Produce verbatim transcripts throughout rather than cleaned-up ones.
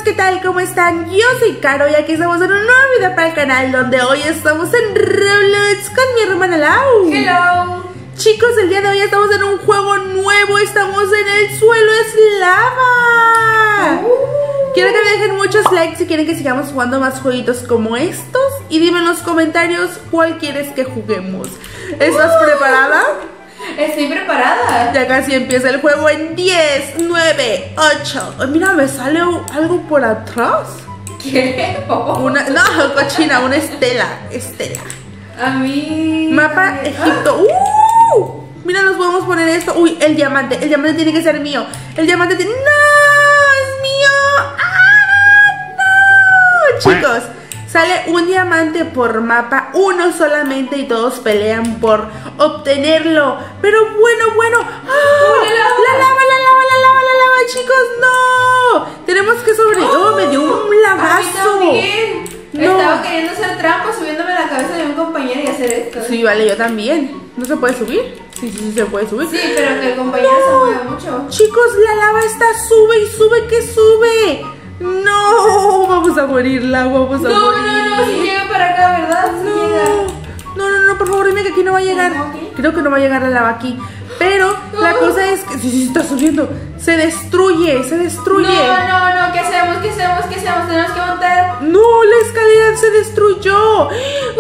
¿qué tal? ¿Cómo están? Yo soy Caro y aquí estamos en un nuevo video para el canal, donde hoy estamos en Roblox con mi hermana Lau. Hello. Chicos, el día de hoy estamos en un juego nuevo, estamos en el suelo es lava. uh. Quiero que me dejen muchos likes si quieren que sigamos jugando más jueguitos como estos. Y dime en los comentarios cuál quieres que juguemos. ¿Estás uh. preparada? Estoy preparada. Ya casi empieza el juego en diez, nueve, ocho. Mira, me sale algo por atrás. ¿Qué? Una, no, cochina, una estela. Estela. A mí. Mapa Egipto. ¡Uh! Mira, nos podemos poner esto. Uy, el diamante. El diamante tiene que ser mío. El diamante tiene. ¡No! ¡Es mío! ¡Ah! ¡No! Chicos, sale un diamante por mapa, uno solamente, y todos pelean por obtenerlo. Pero bueno, bueno. ¡Oh! ¡La lava! ¡La lava, la lava, la lava, la lava! Chicos, no. Tenemos que sobrevivir. ¡Oh! Me dio un lavazo. No. Estaba queriendo hacer trampa subiéndome a la cabeza de un compañero y hacer esto. Sí, vale, yo también. ¿No se puede subir? Sí, sí, sí se puede subir. Sí, pero que el compañero no. se mueve mucho. Chicos, la lava está sube y sube que sube. No, vamos a morir, Lau, vamos a no, morir. No, no, no, si llega para acá, ¿verdad? Si no. llega. no, no, no, por favor, dime que aquí no va a llegar. Okay. Creo que no va a llegar la lava aquí. Pero no. la cosa es que sí, sí, está subiendo. Se destruye, se destruye. No, no, no, ¿qué hacemos? ¿Qué hacemos? ¿Qué hacemos? Tenemos que montar. No, la escalera se destruyó. ¡Uh!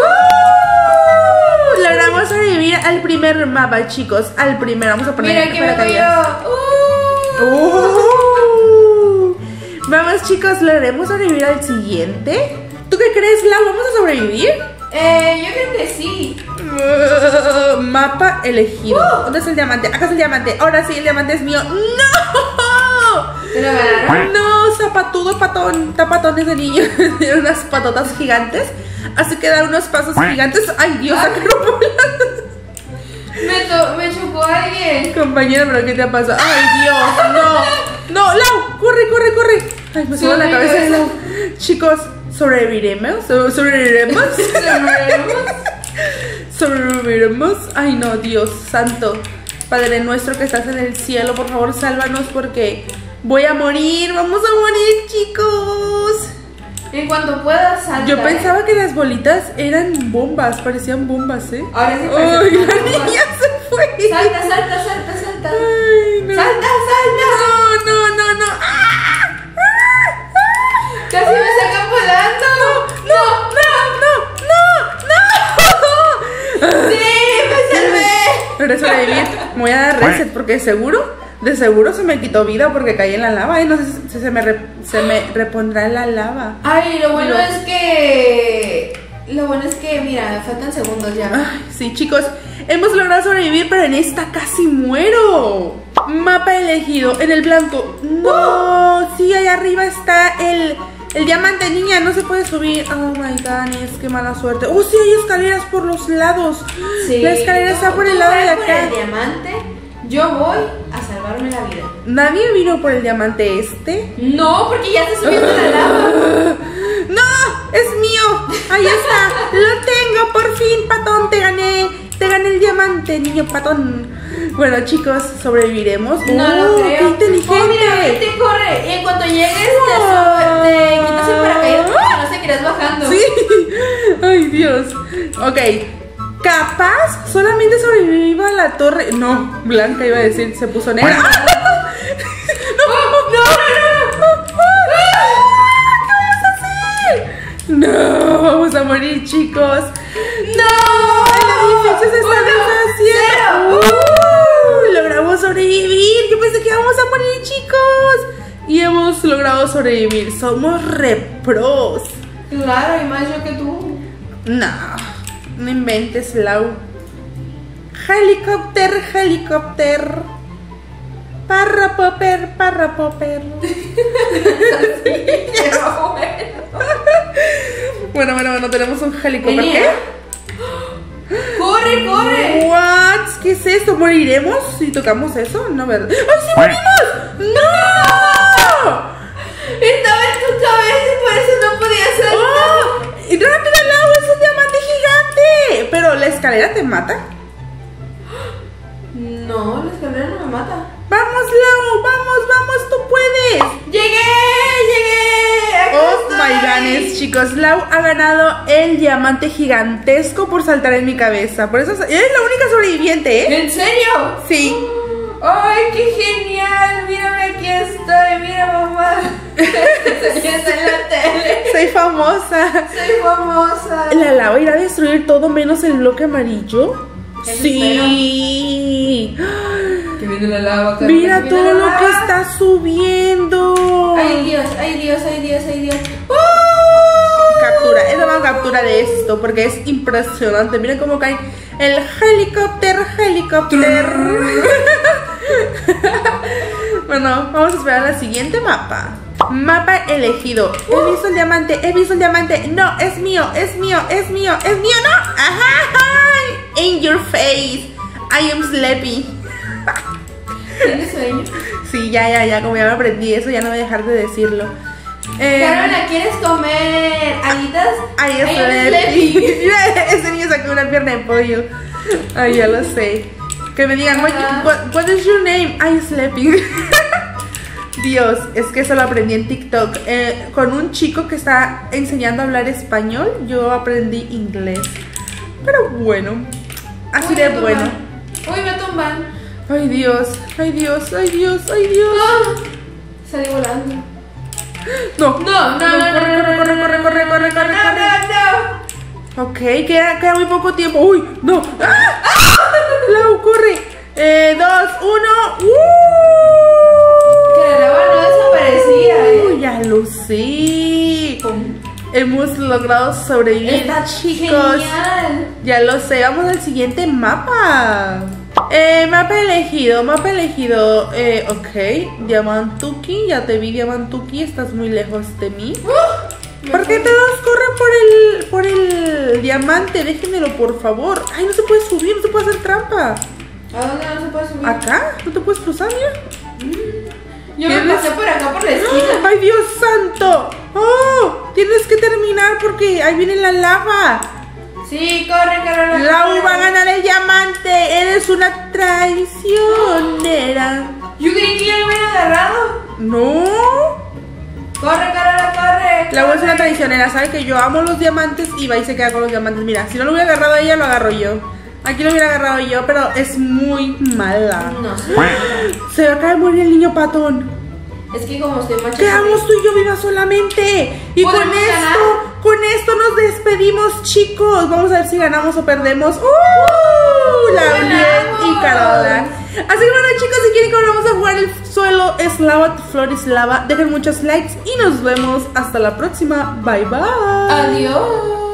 Logramos sobrevivir al primer mapa, chicos. Al primero, vamos a poner. Mira que me voy yo. Uh. Uh. Vamos, chicos, ¿lograremos sobrevivir al siguiente? ¿Tú qué crees, Lau? ¿Vamos a sobrevivir? Eh, yo creo que sí. Uh, mapa elegido. Uh. ¿Dónde es el diamante? Acá es el diamante. Ahora sí, el diamante es mío. ¡No! ¿Te lo ganaron? No, zapatudo, patón. Está patón ese niño. Tiene unas patotas gigantes. Así que da unos pasos gigantes. ¡Ay, Dios! Acá no me, to me chocó alguien. Compañera, ¿pero qué te ha pasado? ¡Ay, Dios! ¡No! ¡No! ¡Lau! ¡Corre, corre, corre! ¡Ay, me subo la cabeza de Lau! Chicos, ¿sobreviviremos? ¿Sobreviviremos? ¿Sobreviviremos? ¿Sobreviviremos? ¡Ay, no! Dios santo. Padre nuestro que estás en el cielo, por favor, sálvanos porque voy a morir. ¡Vamos a morir, chicos! En cuanto puedas, salta. Yo pensaba eh. que las bolitas eran bombas, parecían bombas, ¿eh? Ahora sí parece. ¡Ay, la niña se fue! Salta, salta, salta, salta. Ay, no. ¡Salta, salta! No, no, no, no. ¡Ah! ¡Ah! ¡Ah! ¡Casi me sacan volando! ¡No, no, no, no, no! ¡Sí, me salvé! Pero sobrevivir. Me voy a dar reset porque seguro... De seguro se me quitó vida porque caí en la lava y no sé si se me, re, se me repondrá en la lava. Ay, lo bueno Pero... es que... Lo bueno es que, mira, faltan segundos ya. Ay, sí, chicos, hemos logrado sobrevivir, pero en esta casi muero. Mapa elegido, en el blanco. No, oh. sí, ahí arriba está el, el diamante, niña, no se puede subir. Oh my god, es que mala suerte. Oh, sí, hay escaleras por los lados. Sí. La escalera está por el lado de la cara. El diamante. Yo voy a salvarme la vida. ¿Nadie vino por el diamante este? No, porque ya está subiendo la lava. ¡No! ¡Es mío! ¡Ahí está! ¡Lo tengo! ¡Por fin, patón! ¡Te gané! ¡Te gané el diamante, niño patón! Bueno, chicos, ¿sobreviviremos? No ¡Oh, lo creo! ¡Qué inteligente! Oh, mira, vete, corre. Y en cuanto llegues, oh. te, te quitas el paracaídas porque no sé que irás bajando. ¡Sí! ¡Ay, Dios! Ok. Capaz solamente sobreviva la torre. No, blanca iba a decir, se puso negra. ¡Ah! ¡No! ¡No! ¡No! ¡No! ¿Qué vamos a hacer? No, vamos a morir, chicos. ¡No! El edificio se está deshaciendo. Uh, logramos sobrevivir. Yo pensé que íbamos a morir, chicos. Y hemos logrado sobrevivir. Somos repros. Claro, y más yo que tú. No. No inventes, Lau. Helicóptero, helicóptero. Parra popper, parra popper. Bueno, bueno, bueno, tenemos un helicóptero. ¿Qué? ¡Corre, corre! What? ¿Qué es esto? ¿Moriremos si tocamos eso? No, ¿verdad? ¡Ay, sí morimos! ¡No! Estaba en tu cabeza y por eso no podía saltar. Oh, ¡rápido, Lau! ¡Es un diamante gigante! ¿Pero la escalera te mata? No, la escalera no me mata. ¡Vamos, Lau! ¡Vamos, vamos! ¡Tú puedes! ¡Llegué! ¡Llegué! Oh my estoy. goodness, chicos. Lau ha ganado el diamante gigantesco por saltar en mi cabeza. Por eso es la única sobreviviente, ¿eh? ¿En serio? Sí. ¡Ay, qué genial! Mírame, aquí estoy. Mira, mamá. Estoy en la tele. Soy famosa. Soy famosa. ¿La Lau irá a destruir todo menos el bloque amarillo? Eso Sí. Que viene la lava. Carla, Mira que todo viene la lo que lava. está subiendo. Ay, Dios, ay, Dios, ay, Dios, ay, Dios. Captura, es la captura de esto porque es impresionante. Miren cómo cae el helicóptero, helicóptero. Bueno, vamos a esperar al siguiente mapa. Mapa elegido. He visto el diamante, he visto el diamante. No, es mío, es mío, es mío, es mío, no. Ajá, in your face. I am sleepy. ¿Tienes sueño? Sí, ya, ya, ya, como ya me aprendí eso, ya no voy a dejar de decirlo. Eh, Carola, ¿quieres comer alitas? I am I am sleepy. sleepy. Mira, ese niño sacó una pierna de pollo. Ay, ya lo sé. Que me digan, what, Ajá. what, what is your name? I am sleeping. Dios, es que eso lo aprendí en TikTok. Eh, con un chico que está enseñando a hablar español, yo aprendí inglés. Pero bueno, así Uy, de me bueno. tumban. Uy, me tumban. Ay, Dios, ay, Dios, ay, Dios, ay, Dios. Ah, salí volando. No, No, no, no, no, corre, corre, corre, corre, corre, corre, corre, corre. no, no. Ok, queda, queda muy poco tiempo. Uy, no. ¡Ah! Lau, corre. Eh, dos, uno. ¡Uh! Que la lava no desaparecía, ¿eh? Uy, ya lo sé. Hemos logrado sobrevivir, Está chicos. genial. Ya lo sé. Vamos al siguiente mapa. Eh, mapa elegido, mapa elegido. Eh, ok. Diamantuki, ya te vi, Diamantuki. Estás muy lejos de mí. Uh, ¿Por qué todos corren por el, por el diamante? Déjenmelo, por favor. Ay, no se puede subir, no se puede hacer trampa. ¿A dónde no se puede subir? ¿Acá? ¿No te puedes cruzar, mira? Yo me ¿Tienes? pasé por acá por la esquina. ¡Ay, Dios santo! ¡Oh! Tienes que terminar porque ahí viene la lava. Sí, corre, Carola. Lau va a ganar el diamante. Eres una traicionera. Yo creí que ya lo hubiera agarrado. No. Corre, Carola, corre. Lau es corre. una traicionera. Sabe que yo amo los diamantes y va y se queda con los diamantes. Mira, si no lo hubiera agarrado ella, lo agarro yo. Aquí lo hubiera agarrado yo, pero es muy mala. No sé. Se acaba de morir el niño patón. Es que como estoy machista. Quedamos tú y yo vivas solamente. Y con ¿Podemos esto, ganar? con esto nos despedimos, chicos. Vamos a ver si ganamos o perdemos. ¡Uh! La Bien y Carola. Así que bueno, chicos, si quieren que volvamos a jugar el suelo es lava, tu flor es lava, dejen muchos likes y nos vemos hasta la próxima. Bye bye. Adiós.